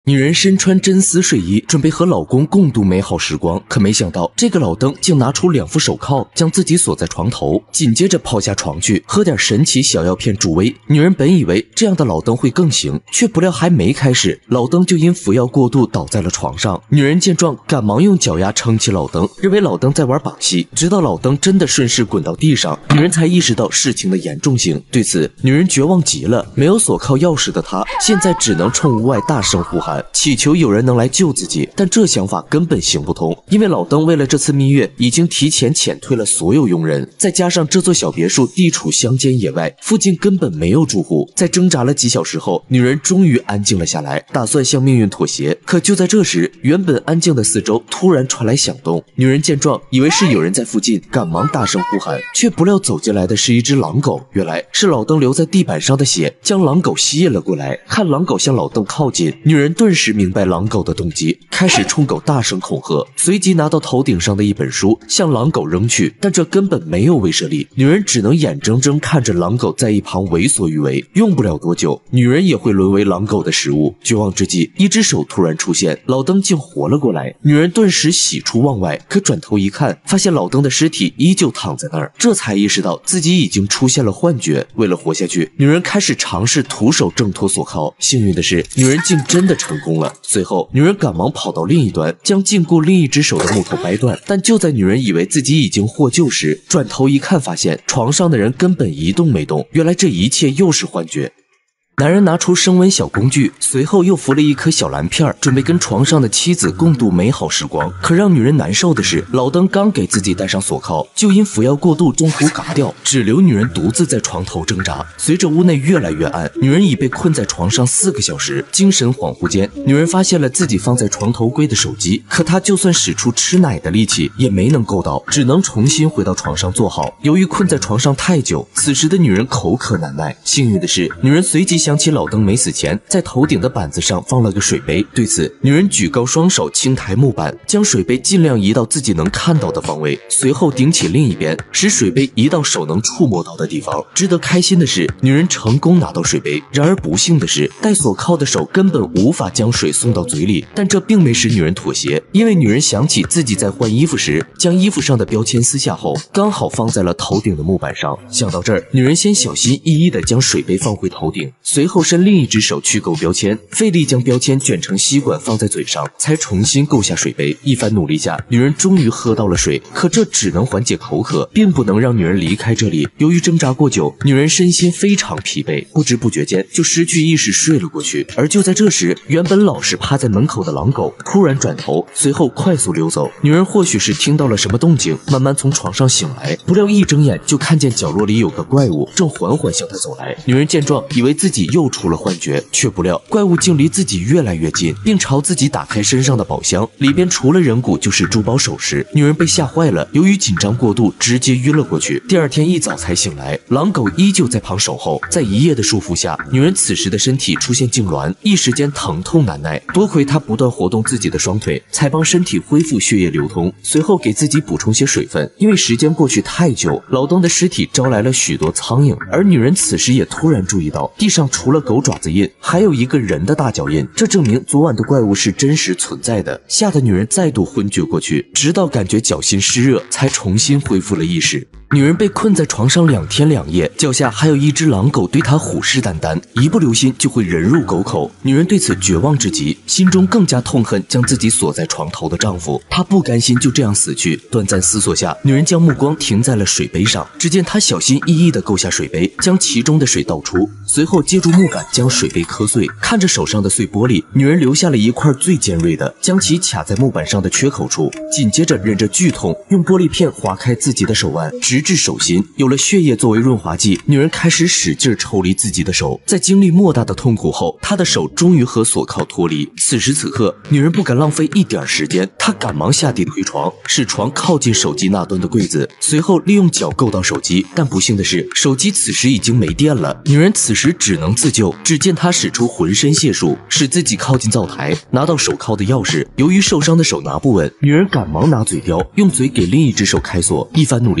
女人身穿真丝睡衣，准备和老公共度美好时光，可没想到这个老登竟拿出2副手铐，将自己锁在床头，紧接着跑下床去喝点神奇小药片助威。女人本以为这样的老登会更行，却不料还没开始，老登就因服药过度倒在了床上。女人见状，赶忙用脚丫撑起老登，认为老登在玩把戏，直到老登真的顺势滚到地上，女人才意识到事情的严重性。对此，女人绝望极了，没有锁铐钥匙的她，现在只能冲屋外大声呼喊，祈求有人能来救自己。但这想法根本行不通，因为老登为了这次蜜月已经提前遣退了所有佣人，再加上这座小别墅地处乡间野外，附近根本没有住户。在挣扎了几小时后，女人终于安静了下来，打算向命运妥协。可就在这时，原本安静的四周突然传来响动。女人见状，以为是有人在附近，赶忙大声呼喊，却不料走进来的是一只狼狗。原来是老登留在地板上的血将狼狗吸引了过来。看狼狗向老登靠近，女人顿时明白狼狗的动机，开始冲狗大声恐吓，随即拿到头顶上的一本书向狼狗扔去，但这根本没有威慑力。女人只能眼睁睁看着狼狗在一旁为所欲为。用不了多久，女人也会沦为狼狗的食物。绝望之际，一只手突然出现，老登竟活了过来。女人顿时喜出望外，可转头一看，发现老登的尸体依旧躺在那儿，这才意识到自己已经出现了幻觉。为了活下去，女人开始尝试徒手挣脱锁铐。幸运的是，女人竟真的成功了。随后，女人赶忙跑到另一端，将禁锢另一只手的木头掰断。但就在女人以为自己已经获救时，转头一看，发现床上的人根本一动没动。原来这一切又是幻觉。男人拿出升温小工具，随后又服了一颗小蓝片，准备跟床上的妻子共度美好时光。可让女人难受的是，老登刚给自己戴上锁铐，就因服药过度中途嘎掉，只留女人独自在床头挣扎。随着屋内越来越暗，女人已被困在床上4个小时。精神恍惚间，女人发现了自己放在床头柜的手机，可她就算使出吃奶的力气也没能够到，只能重新回到床上坐好。由于困在床上太久，此时的女人口渴难耐。幸运的是，女人随即想起老登没死前在头顶的板子上放了个水杯，对此，女人举高双手轻抬木板，将水杯尽量移到自己能看到的方位，随后顶起另一边，使水杯移到手能触摸到的地方。值得开心的是，女人成功拿到水杯，然而不幸的是，戴锁铐的手根本无法将水送到嘴里。但这并没使女人妥协，因为女人想起自己在换衣服时，将衣服上的标签撕下后，刚好放在了头顶的木板上。想到这儿，女人先小心翼翼地将水杯放回头顶，随后伸另一只手去勾标签，费力将标签卷成吸管放在嘴上，才重新够下水杯。一番努力下，女人终于喝到了水，可这只能缓解口渴，并不能让女人离开这里。由于挣扎过久，女人身心非常疲惫，不知不觉间就失去意识睡了过去。而就在这时，原本老实趴在门口的狼狗突然转头，随后快速溜走。女人或许是听到了什么动静，慢慢从床上醒来，不料一睁眼就看见角落里有个怪物正缓缓向她走来。女人见状，以为自己又出了幻觉，却不料怪物竟离自己越来越近，并朝自己打开身上的宝箱，里边除了人骨就是珠宝首饰。女人被吓坏了，由于紧张过度，直接晕了过去。第二天一早才醒来，狼狗依旧在旁守候。在一夜的束缚下，女人此时的身体出现痉挛，一时间疼痛难耐。多亏她不断活动自己的双腿，才帮身体恢复血液流通。随后给自己补充些水分，因为时间过去太久，老登的尸体招来了许多苍蝇。而女人此时也突然注意到，地上除了狗爪子印，还有一个人的大脚印，这证明昨晚的怪物是真实存在的。吓得女人再度昏厥过去，直到感觉脚心湿热，才重新恢复了意识。女人被困在床上2天2夜，脚下还有一只狼狗对她虎视眈眈，一不留心就会人入狗口。女人对此绝望至极，心中更加痛恨将自己锁在床头的丈夫。她不甘心就这样死去，短暂思索下，女人将目光停在了水杯上。只见她小心翼翼地够下水杯，将其中的水倒出，随后接住木板将水杯磕碎。看着手上的碎玻璃，女人留下了一块最尖锐的，将其卡在木板上的缺口处，紧接着忍着剧痛，用玻璃片划开自己的手腕，直至手心。有了血液作为润滑剂，女人开始使劲抽离自己的手。在经历莫大的痛苦后，她的手终于和锁铐脱离。此时此刻，女人不敢浪费一点时间，她赶忙下地推床，使床靠近手机那端的柜子，随后利用脚够到手机。但不幸的是，手机此时已经没电了。女人此时只能自救，只见她使出浑身解数，使自己靠近灶台，拿到手铐的钥匙。由于受伤的手拿不稳，女人赶忙拿嘴叼，用嘴给另一只手开锁。一番努力下，女人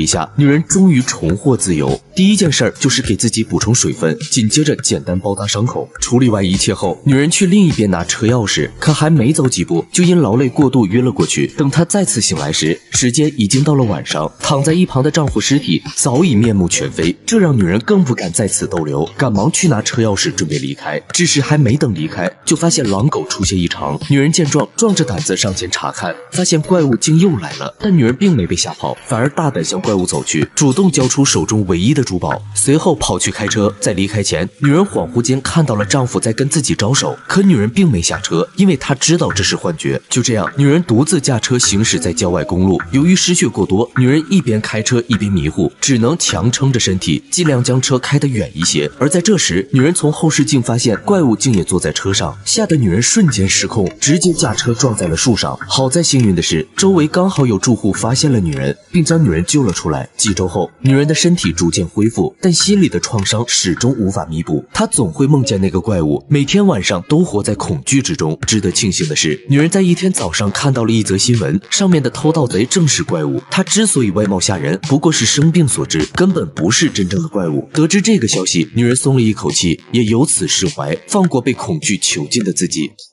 人终于重获自由。第一件事就是给自己补充水分，紧接着简单包扎伤口。处理完一切后，女人去另一边拿车钥匙，可还没走几步，就因劳累过度晕了过去。等她再次醒来时，时间已经到了晚上，躺在一旁的丈夫尸体早已面目全非，这让女人更不敢在此逗留，赶忙去拿车钥匙准备离开。只是还没等离开，就发现狼狗出现异常。女人见状，壮着胆子上前查看，发现怪物竟又来了，但女人并没被吓跑，反而大胆向怪物走去，主动交出手中唯一的珠宝，随后跑去开车。在离开前，女人恍惚间看到了丈夫在跟自己招手，可女人并没下车，因为她知道这是幻觉。就这样，女人独自驾车行驶在郊外公路，由于失血过多，女人一边开车一边迷糊，只能强撑着身体，尽量将车开得远一些。而在这时，女人从后视镜发现怪物竟也坐在车上，吓得女人瞬间失控，直接驾车撞在了树上。好在幸运的是，周围刚好有住户发现了女人，并将女人救了出来。几周后，女人的身体逐渐恢复，但心里的创伤始终无法弥补。她总会梦见那个怪物，每天晚上都活在恐惧之中。值得庆幸的是，女人在一天早上看到了一则新闻，上面的偷盗贼正是怪物。他之所以外貌吓人，不过是生病所致，根本不是真正的怪物。得知这个消息，女人松了一口气，也由此释怀，放过被恐惧囚禁的自己。